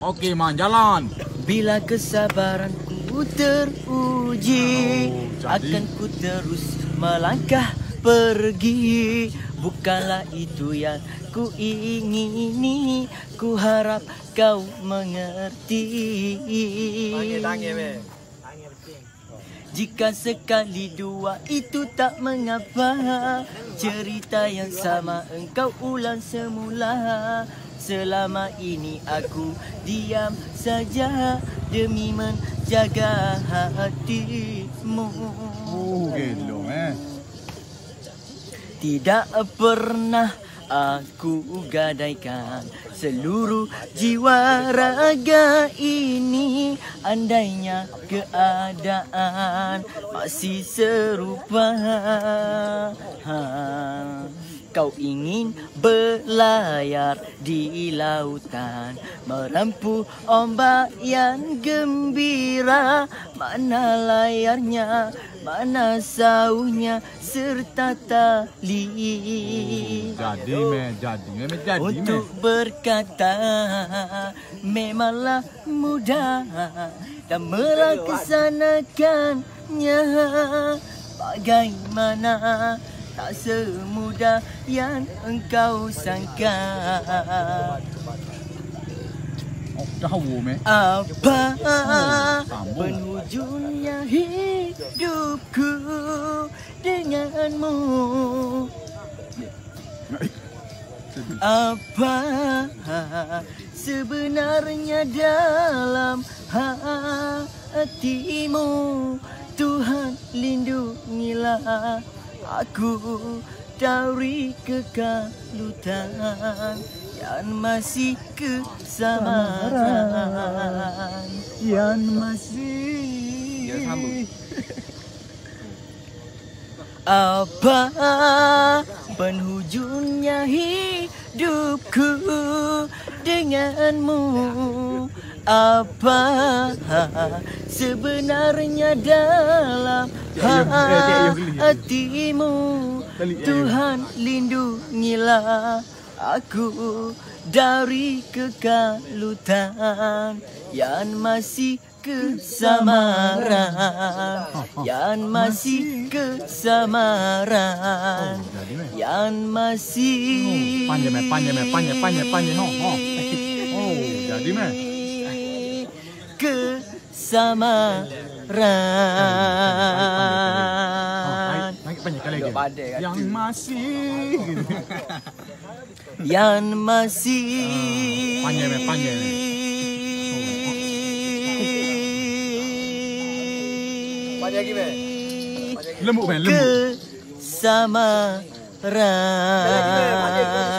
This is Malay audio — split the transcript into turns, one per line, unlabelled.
Okey, Man, jalan.
Bila kesabaranku teruji, akan ku terus melangkah pergi. Bukanlah itu yang ku ingini, ku harap kau mengerti. Jika sekali dua itu tak mengapa, cerita yang sama engkau ulang semula. Selama ini aku diam saja demi menjaga hatimu.
Gelo,
Tidak pernah aku gadaikan seluruh jiwa raga ini. Andainya keadaan masih serupa, kau ingin berlayar di lautan, menempuh ombak yang gembira. Mana layarnya, mana saunya, serta tali.
Jadi,
Untuk berkata memanglah mudah, dan melaksanakannya bagaimana tak semudah yang engkau sangka. Apa penghujungnya hidupku denganmu? Apa sebenarnya dalam hatimu? Tuhan lindungilah aku dari kekalutan yang masih kesamaran, yang masih. Apa penghujungnya hidupku denganmu? Apa sebenarnya dalam hatimu? Tuhan lindungilah aku dari kekalutan yang masih kesamaran, yang masih kesamaran, yang masih.
Panjang. Oh, jadi
kesamaran.
Yang masih.
Yang masih.
Panjang.
Lembut. Kesamaran.